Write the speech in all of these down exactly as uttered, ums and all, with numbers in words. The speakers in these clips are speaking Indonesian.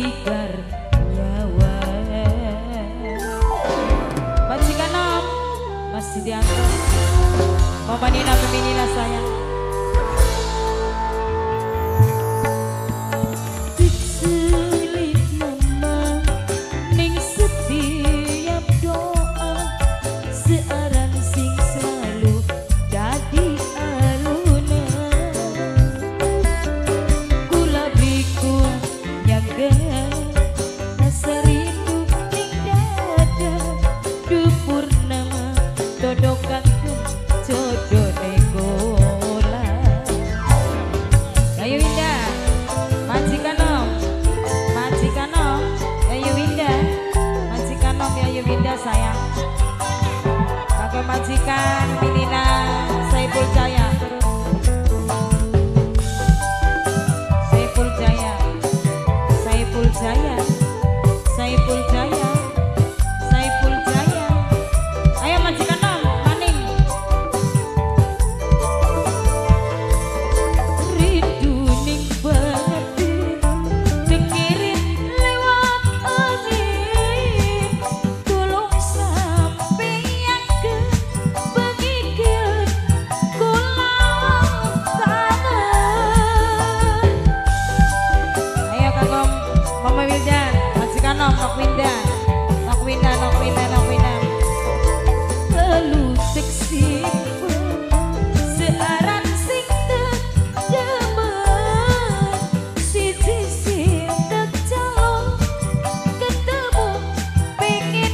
tikar nyawa. Majikan nom masih diantar. Mama Nina Feminina sayang. Sayang, pakai majikan Minina Saiful Jaya, Saiful Jaya, Saiful Jaya, Saiful Jaya, Saiful Jaya. Ayo majikan nom, maning. Rindu ning batin, pikirin lewat angin. Nok Winda, Nok Winda, Nok Winda, Nok Winda. Kelutik simpen searan sing tejemen, siji sing tercalon ketemu pengen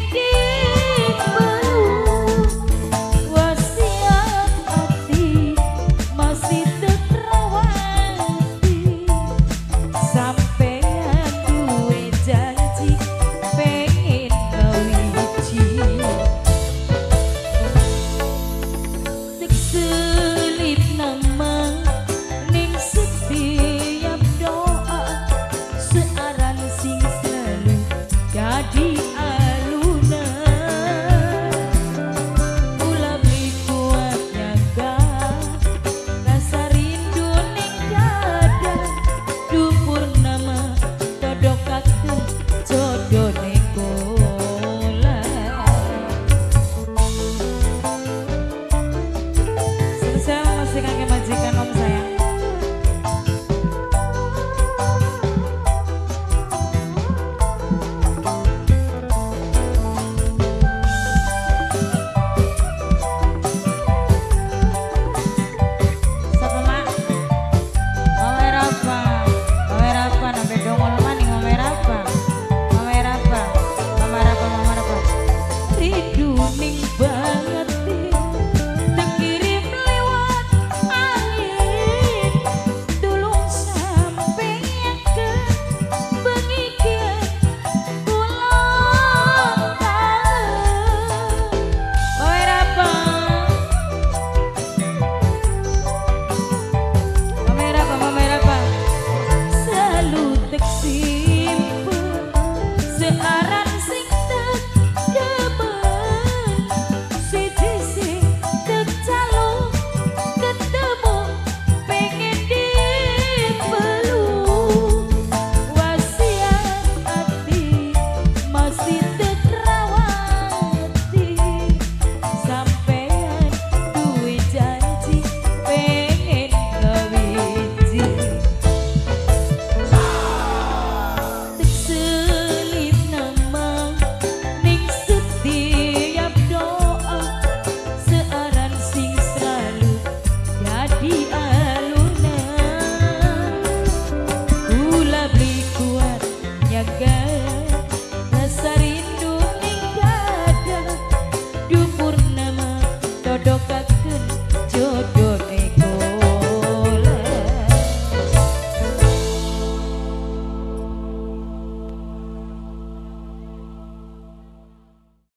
dibelu. Wasiat hati masih terawati sampai majikan om sayang. Sapa mak? Mawer apa? Mawer apa? Nampe dongol maning mawer apa? Mawer apa? Mawer apa? Mawer apa? Rindu ning banget. Jaga